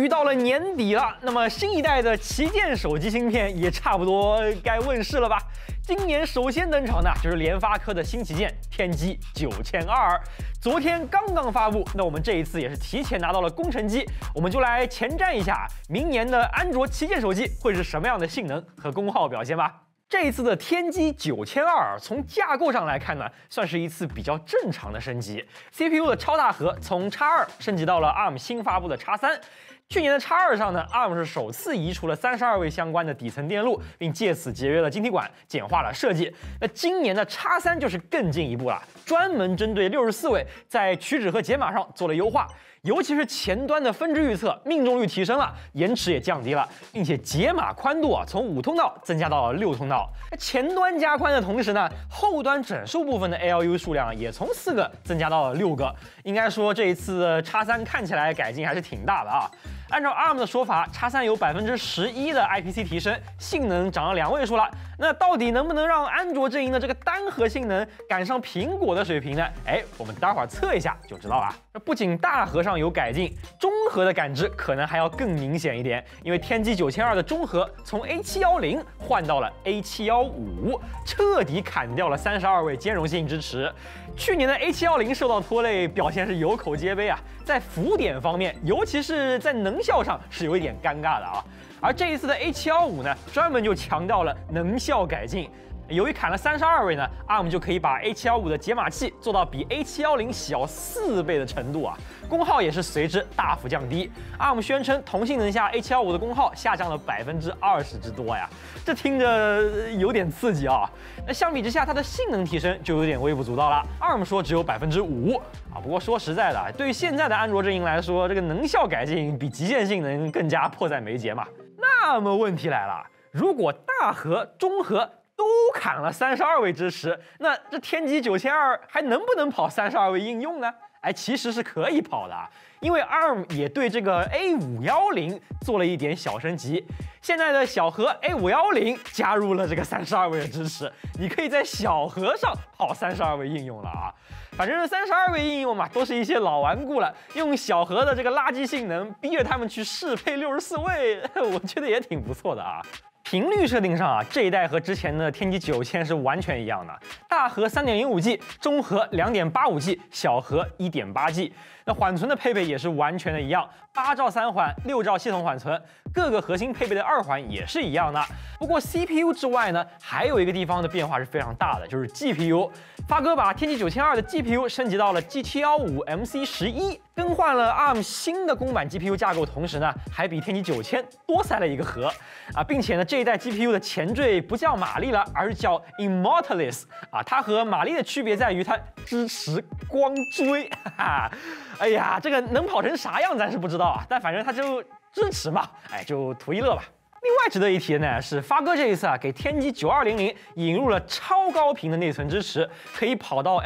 于到了年底了，那么新一代的旗舰手机芯片也差不多该问世了吧？今年首先登场的就是联发科的新旗舰天玑9200，昨天刚刚发布。那我们这一次也是提前拿到了工程机，我们就来前瞻一下明年的安卓旗舰手机会是什么样的性能和功耗表现吧。这一次的天玑9200，从架构上来看呢，算是一次比较正常的升级。CPU 的超大核从 X2 升级到了 ARM 新发布的 X3。去年的 X2 上呢 ，ARM 是首次移除了32位相关的底层电路，并借此节约了晶体管，简化了设计。那今年的 X3 就是更进一步了，专门针对64位，在取址和解码上做了优化。尤其是前端的分支预测命中率提升了，延迟也降低了，并且解码宽度从5通道增加到了6通道。前端加宽的同时呢，后端整数部分的 ALU 数量也从4个增加到了6个。应该说这一次 X3 看起来改进还是挺大的啊。按照 ARM 的说法，X3有11%的 IPC 提升，性能涨了2位数了。那到底能不能让安卓阵营的这个单核性能赶上苹果的水平呢？我们待会儿测一下就知道了。不仅大核上有改进，中核的感知可能还要更明显一点，因为天玑9200的中核从 A710换到了 A715，彻底砍掉了32位兼容性支持。去年的 A710受到拖累，表现是有口皆碑啊，在浮点方面，尤其是在能效上是有一点尴尬的啊。而这一次的 A715呢，专门就强调了能效改进。由于砍了32位呢 ，ARM 就可以把 A715的解码器做到比 A710小4倍的程度啊，功耗也是随之大幅降低。ARM 宣称同性能下 A715的功耗下降了20%之多呀，这听着有点刺激啊。那相比之下，它的性能提升就有点微不足道了。ARM 说只有5%啊，不过说实在的，对于现在的安卓阵营来说，这个能效改进比极限性能更加迫在眉睫嘛。那么问题来了，如果大核、中核都砍了32位支持，那这天玑9200还能不能跑32位应用呢？其实是可以跑的，因为 ARM 也对这个 A510做了一点小升级。现在的小核 A510加入了这个32位的支持，你可以在小核上跑32位应用了啊。反正32位应用嘛，都是一些老顽固了，用小核的这个垃圾性能逼着他们去适配64位，我觉得也挺不错的啊。频率设定上啊，这一代和之前的天玑9000是完全一样的，大核3.05G， 中核2.85G， 小核1.8G。那缓存的配备也是完全的一样，8兆3环，6兆系统缓存，各个核心配备的2环也是一样的。不过 CPU 之外呢，还有一个地方的变化是非常大的，就是 GPU。发哥把天玑9200的 GPU 升级到了 G715 MC11， 更换了 ARM 新的公版 GPU 架构，同时呢，还比天玑9000多塞了一个核啊，并且呢，这一代 GPU 的前缀不叫马力了，而是叫 Immortalis 啊，它和马力的区别在于它支持光追，哈哈。哎呀，这个能跑成啥样咱是不知道啊，但反正它就支持嘛，就图一乐吧。另外值得一提的呢是，发哥这一次给天玑9200引入了超高频的内存支持，可以跑到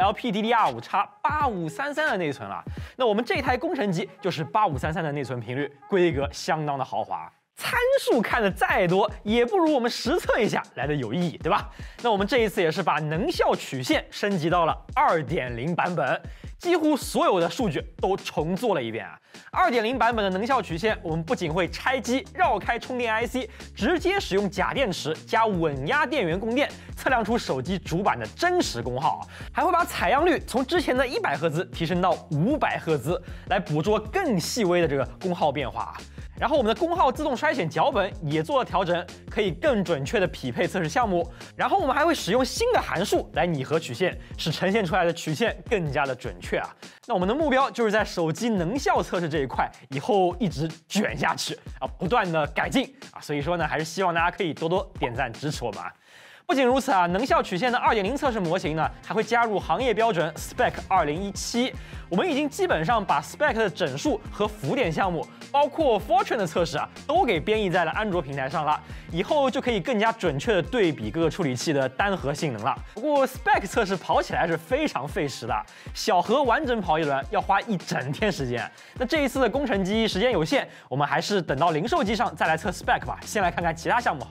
LPDDR5X8533的内存了。那我们这台工程机就是8533的内存频率，规格相当的豪华。参数看的再多，也不如我们实测一下来的有意义，对吧？那我们这一次也是把能效曲线升级到了2.0版本，几乎所有的数据都重做了一遍啊。2.0版本的能效曲线，我们不仅会拆机绕开充电 IC， 直接使用假电池加稳压电源供电，测量出手机主板的真实功耗，还会把采样率从之前的100赫兹提升到500赫兹，来捕捉更细微的这个功耗变化。然后我们的功耗自动筛选脚本也做了调整，可以更准确的匹配测试项目。然后我们还会使用新的函数来拟合曲线，使呈现出来的曲线更加的准确啊。那我们的目标就是在手机能效测试这一块，以后一直卷下去啊，不断的改进啊。所以说呢，还是希望大家可以多多点赞支持我们啊。不仅如此啊，能效曲线的2.0测试模型呢，还会加入行业标准 SPEC 2017。我们已经基本上把 SPEC 的整数和浮点项目，包括 Fortran 的测试啊，都给编译在了安卓平台上了。以后就可以更加准确的对比各个处理器的单核性能了。不过 SPEC 测试跑起来是非常费时的，小核完整跑一轮要花1整天时间。那这一次的工程机时间有限，我们还是等到零售机上再来测 SPEC 吧。先来看看其他项目好了。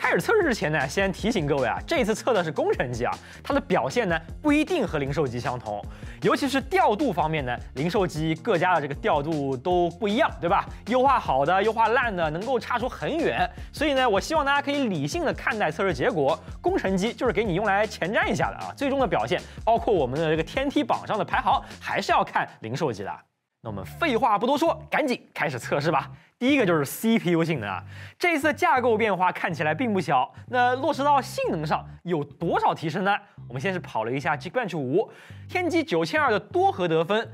开始测试之前呢，先提醒各位啊，这一次测的是工程机啊，它的表现呢不一定和零售机相同，尤其是调度方面呢，零售机各家的这个调度都不一样，对吧？优化好的、优化烂的，能够差出很远。所以呢，我希望大家可以理性的看待测试结果。工程机就是给你用来前瞻一下的啊，最终的表现，包括我们的这个天梯榜上的排行，还是要看零售机的。那我们废话不多说，赶紧开始测试吧。第一个就是 CPU 性能啊，这一次架构变化看起来并不小，那落实到性能上有多少提升呢？我们先是跑了一下 Geekbench 5，天玑9200的多核得分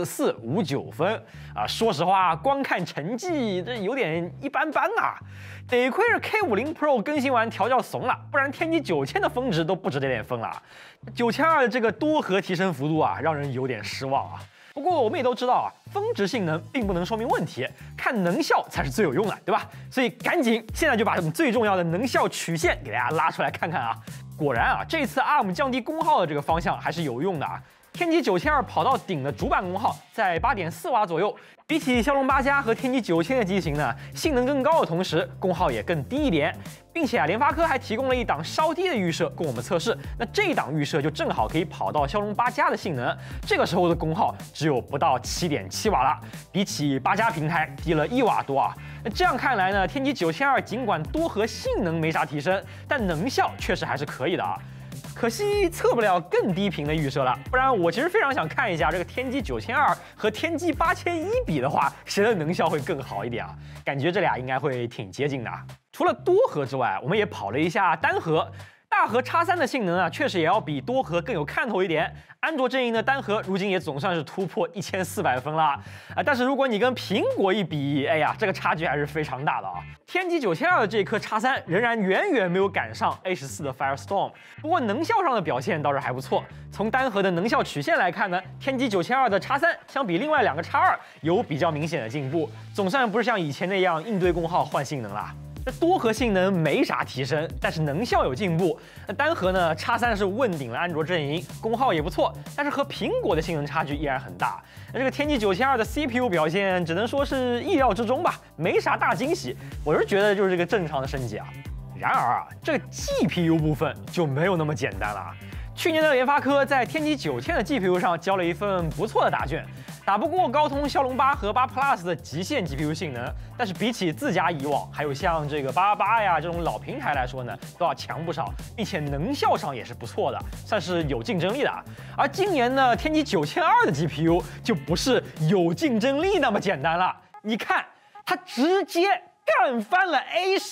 4459分啊，说实话，光看成绩这有点一般般啊，得亏是 K50 Pro 更新完调教怂了，不然天玑9000的峰值都不值这点分了。9200的这个多核提升幅度啊，让人有点失望啊。不过我们也都知道啊，峰值性能并不能说明问题，看能效才是最有用的，对吧？所以赶紧现在就把我们最重要的能效曲线给大家拉出来看看啊！果然啊，这次 ARM 降低功耗的这个方向还是有用的啊。天玑9200跑到顶的主板功耗在8.4瓦左右，比起骁龙8加和天玑9000的机型呢，性能更高的同时，功耗也更低一点。并且啊，联发科还提供了一档稍低的预设供我们测试。那这一档预设就正好可以跑到骁龙8加的性能，这个时候的功耗只有不到7.7瓦了，比起8加平台低了1瓦多啊。那这样看来呢，天玑9200尽管多核性能没啥提升，但能效确实还是可以的啊。可惜测不了更低频的预设了，不然我其实非常想看一下这个天玑9200和天玑8100比的话，谁的能效会更好一点啊？感觉这俩应该会挺接近的。除了多核之外，我们也跑了一下单核。大核 X3的性能啊，确实也要比多核更有看头一点。安卓阵营的单核如今也总算是突破1400分了啊！但是如果你跟苹果一比，哎呀，这个差距还是非常大的啊！天玑9200的这颗 X3仍然远远没有赶上 A14的 Firestorm， 不过能效上的表现倒是还不错。从单核的能效曲线来看呢，天玑9200的 X3相比另外两个 X2有比较明显的进步，总算不是像以前那样硬堆功耗换性能了。这多核性能没啥提升，但是能效有进步。那单核呢 ，X3是问鼎了安卓阵营，功耗也不错，但是和苹果的性能差距依然很大。那这个天玑9200的 CPU 表现只能说是意料之中吧，没啥大惊喜。我是觉得就是这个正常的升级啊。然而啊，这个 GPU 部分就没有那么简单了。去年的联发科在天玑9000的 GPU 上交了一份不错的答卷，打不过高通骁龙8和8 Plus 的极限 GPU 性能，但是比起自家以往，还有像这个888呀这种老平台来说呢，都要强不少，并且能效上也是不错的，算是有竞争力的。而今年呢，天玑9200的 GPU 就不是有竞争力那么简单了，你看它直接干翻了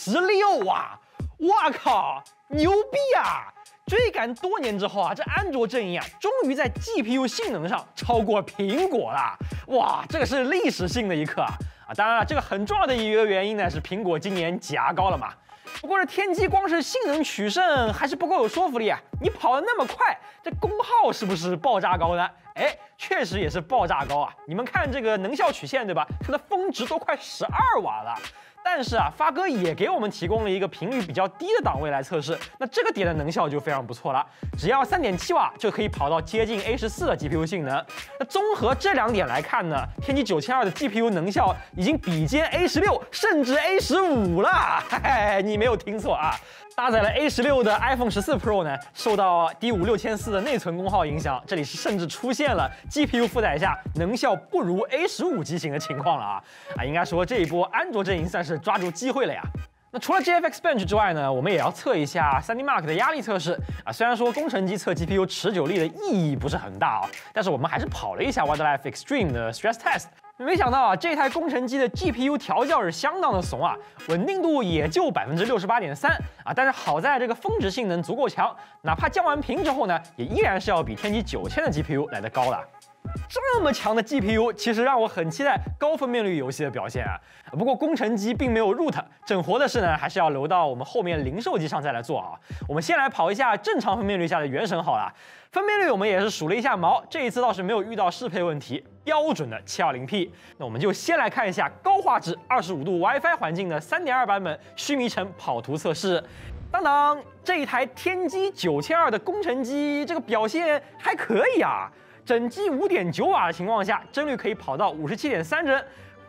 A16啊！哇靠，牛逼啊！追赶多年之后啊，这安卓阵营啊，终于在 GPU 性能上超过苹果了！哇，这个是历史性的一刻啊！当然了，这个很重要的一个原因呢，是苹果今年挤牙膏了嘛。不过这天玑光是性能取胜还是不够有说服力啊！你跑得那么快，这功耗是不是爆炸高呢？哎，确实也是爆炸高啊！你们看这个能效曲线对吧？它的峰值都快12瓦了。但是啊，发哥也给我们提供了一个频率比较低的档位来测试，那这个点的能效就非常不错了，只要3.7瓦就可以跑到接近 A14的 GPU 性能。那综合这两点来看呢，天玑9200的 GPU 能效已经比肩 A16，甚至 A15了。嘿嘿，你没有听错啊！搭载了 A16的 iPhone 14 Pro 呢，受到 D56400的内存功耗影响，这里是甚至出现了 GPU 负载下能效不如 A15 机型的情况了啊！应该说这一波安卓阵营算是抓住机会了呀。那除了 GFX Bench 之外呢，我们也要测一下 3D Mark 的压力测试啊。虽然说工程机测 GPU 持久力的意义不是很大啊，但是我们还是跑了一下 Wildlife Extreme 的 Stress Test。没想到啊，这台工程机的 GPU 调教是相当的怂啊，稳定度也就68.3%啊，但是好在这个峰值性能足够强，哪怕降完频之后呢，也依然是要比天玑9000的 GPU 来得高的。这么强的 GPU， 其实让我很期待高分辨率游戏的表现啊。不过工程机并没有 root， 整活的事呢，还是要留到我们后面零售机上再来做啊。我们先来跑一下正常分辨率下的原神好了。分辨率我们也是数了一下毛，这一次倒是没有遇到适配问题，标准的 720P。那我们就先来看一下高画质25度 WiFi 环境的 3.2 版本须弥城跑图测试。当当，这一台天玑9200的工程机，这个表现还可以啊。整机5.9瓦的情况下，帧率可以跑到57.3帧，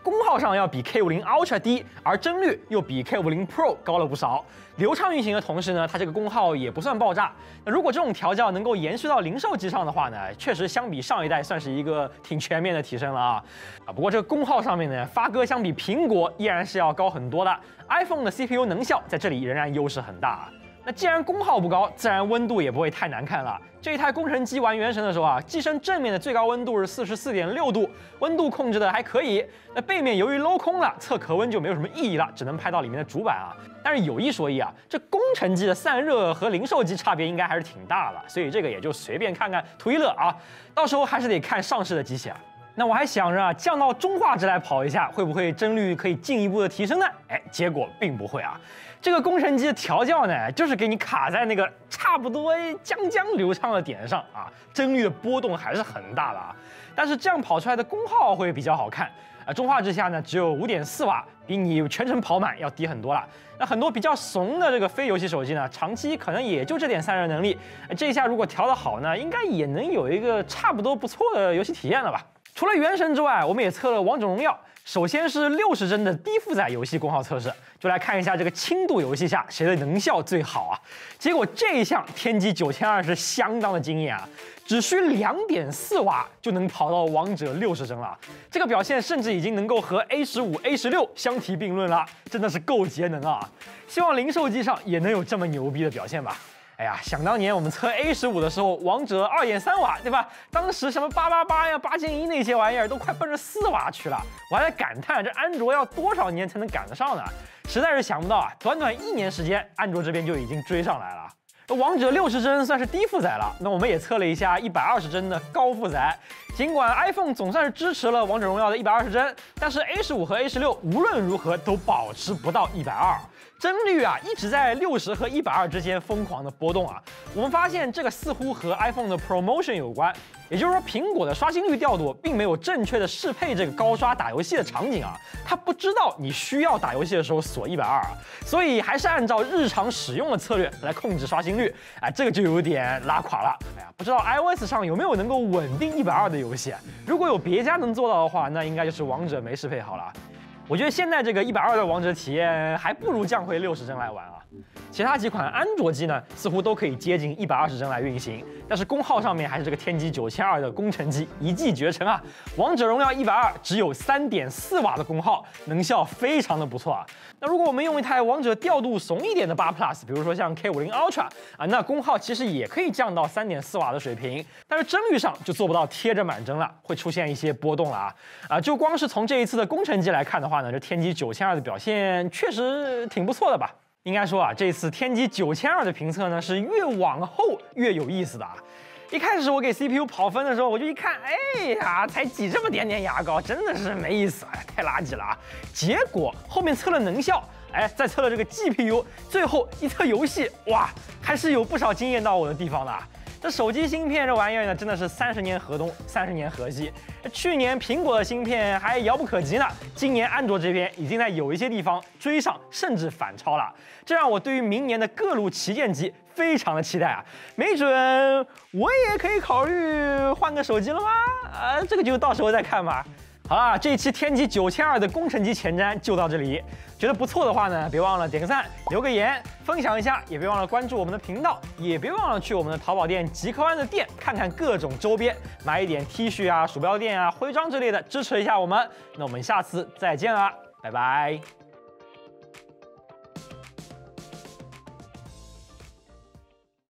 功耗上要比 K50 Ultra 低，而帧率又比 K50 Pro 高了不少。流畅运行的同时呢，它这个功耗也不算爆炸。那如果这种调教能够延续到零售机上的话呢，确实相比上一代算是一个挺全面的提升了啊。不过这个功耗上面呢，发哥相比苹果依然是要高很多的。iPhone 的 CPU 能效在这里仍然优势很大。那既然功耗不高，自然温度也不会太难看了。这一台工程机玩原神的时候啊，机身正面的最高温度是44.6度，温度控制的还可以。那背面由于镂空了，测壳温就没有什么意义了，只能拍到里面的主板啊。但是有一说一啊，这工程机的散热和零售机差别应该还是挺大的，所以这个也就随便看看图一乐啊，到时候还是得看上市的机器啊。那我还想着降到中画质来跑一下，会不会帧率可以进一步的提升呢？结果并不会啊。这个工程机的调教呢，就是给你卡在那个差不多将流畅的点上啊，帧率的波动还是很大的啊。但是这样跑出来的功耗会比较好看啊。中画质下呢，只有5.4瓦，比你全程跑满要低很多了。那很多比较怂的这个非游戏手机呢，长期可能也就这点散热能力。这一下如果调得好呢，应该也能有一个差不多不错的游戏体验了吧。除了原神之外，我们也测了王者荣耀。首先是60帧的低负载游戏功耗测试，就来看一下这个轻度游戏下谁的能效最好啊。结果这一项天玑9200是相当的惊艳啊，只需2.4瓦就能跑到王者60帧了。这个表现甚至已经能够和 A15、A16 相提并论了，真的是够节能啊！希望零售机上也能有这么牛逼的表现吧。哎呀，想当年我们测 A15 的时候，王者2.3瓦，对吧？当时什么888呀、8.1那些玩意儿都快奔着4瓦去了，我还在感叹这安卓要多少年才能赶得上呢？实在是想不到啊，短短1年时间，安卓这边就已经追上来了。王者60帧算是低负载了，那我们也测了一下120帧的高负载。尽管 iPhone 总算是支持了王者荣耀的120帧，但是 A15 和 A16 无论如何都保持不到120。帧率啊一直在60和120之间疯狂的波动啊。我们发现这个似乎和 iPhone 的 Promotion 有关，也就是说苹果的刷新率调度并没有正确的适配这个高刷打游戏的场景啊，它不知道你需要打游戏的时候锁120啊，所以还是按照日常使用的策略来控制刷新率，这个就有点拉垮了。不知道 iOS 上有没有能够稳定120的游戏？如果有别家能做到的话，那应该就是王者没适配好了。我觉得现在这个120的王者体验还不如降回60帧来玩啊。其他几款安卓机呢，似乎都可以接近120帧来运行，但是功耗上面还是这个天玑9200的工程机一骑绝尘啊！王者荣耀120只有3.4瓦的功耗，能效非常的不错啊。那如果我们用一台王者调度怂一点的8 Plus， 比如说像 K50 Ultra 啊，那功耗其实也可以降到3.4瓦的水平，但是帧率上就做不到贴着满帧了，会出现一些波动了啊！就光是从这一次的工程机来看的话呢，这天玑9200的表现确实挺不错的吧。应该说啊，这次天玑9200的评测呢是越往后越有意思的啊。一开始我给 CPU 跑分的时候，我就一看，哎呀，才挤这么点牙膏，真的是没意思，太垃圾了啊！结果后面测了能效，再测了这个 GPU， 最后一测游戏，哇，还是有不少惊艳到我的地方的。这手机芯片这玩意儿呢，真的是30年河东，30年河西。去年苹果的芯片还遥不可及呢，今年安卓这边已经在有一些地方追上，甚至反超了。这让我对于明年的各路旗舰机非常的期待啊！没准我也可以考虑换个手机了吗？这个就到时候再看吧。好啦，这一期天玑9200的工程机前瞻就到这里。觉得不错的话呢，别忘了点个赞、留个言、分享一下，也别忘了关注我们的频道，也别忘了去我们的淘宝店极客湾的店看看各种周边，买一点 T 恤啊、鼠标垫啊、徽章之类的，支持一下我们。那我们下次再见啦，拜拜。